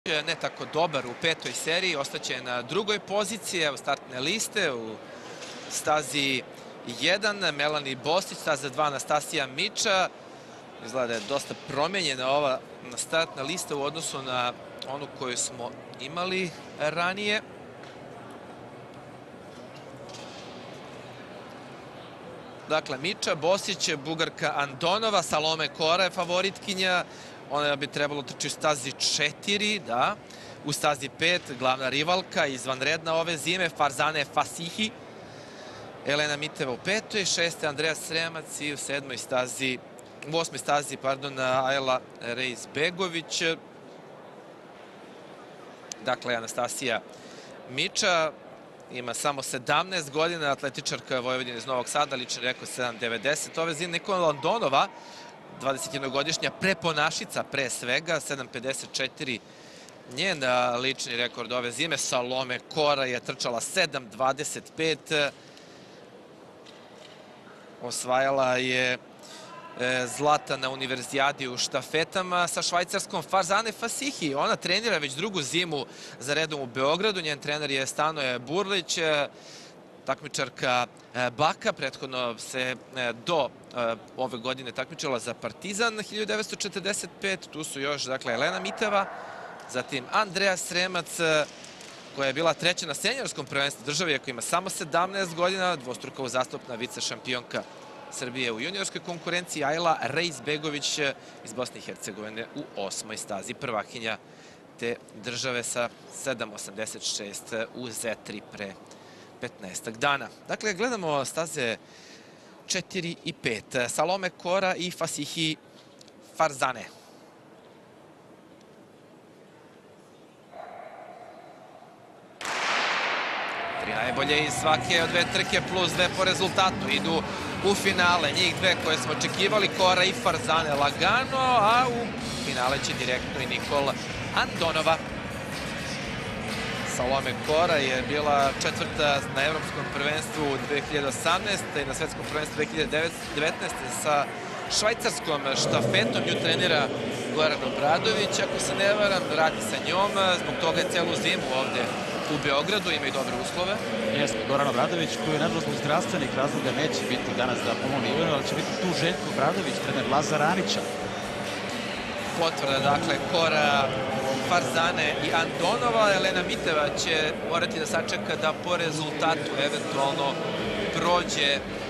Ne tako dobar u petoj seriji, ostaće na drugoj poziciji, evo startne liste u stazi 1, Melanie Bostić, staza 2, Anastasija Miča. Izgleda da je dosta promenjena ova startna lista u odnosu na onu koju smo imali ranije. Dakle, Miča, Bostić, Bugarka Andonova, Salome Kora je favoritkinja. Ona bi trebalo trči u stazi 4, da. U stazi 5, glavna rivalka, izvanredna ove zime, Farzaneh Fasihi. Elena Miteva u 5. 6. Andreja Sremac i u 7. stazi, u 8. stazi, pardon, Ajla Reis-Begović. Dakle, Anastasija Miča ima samo 17 godina, atletičarka Vojvodine iz Novog Sada, lični rekord 7.90. Ove zime Nikola Andonova, 21-godišnja preponašica pre svega, 7.54 njen lični rekord ove zime. Salome Kora je trčala 7.25. Osvajala je zlata na univerzijadi u štafetama sa švajcarskom Farzaneh Fasihi. Ona trenira već drugu zimu za redom u Beogradu. Njen trener je Stanoje Burlić, takmičarka Baka. Prethodno se do ove godine takmičila za Partizan 1945. Tu su još, dakle, Elena Miteva, zatim Andreja Sremac, koja je bila treća na seniorskom prvenstvu države, iako ima samo 17 godina, dvostruka uzastopna vice šampionka Srbije u juniorskoj konkurenciji, Ajla Reis-Begović iz Bosne i Hercegovine u 8. stazi, prvakinja te države sa 7.86 u Z3 pre 15 dana. Dakle, gledamo staze 4 i 5. Salome Kora i Fasihi Farzaneh. Tri najbolje iz svake od dve trke plus 2 po rezultatu idu u finale. Njih dve koje smo očekivali, Kora i Farzaneh lagano, a u finale će direktno i Nikola Andonova. Salome Kora je bila četvrta na evropskom prvenstvu 2018. i na svetskom prvenstvu 2019. sa švajcarskom štafetom. Nju trenira Goran Obradović, ako se ne varam, radi sa njom. Zbog toga je celu zimu ovde u Beogradu, ima i dobre uslove. Jeste, Goran Obradović, koji je nažalost zbog zdravstvenih razloga neće biti danas da pomogne Ivanu, ali će biti tu Željko Obradović, trener Lazara Anića. Potvrda, dakle, Kora, Farzaneh i Andonova. Elena Miteva će morati da sačeka da po rezultatu eventualno prođe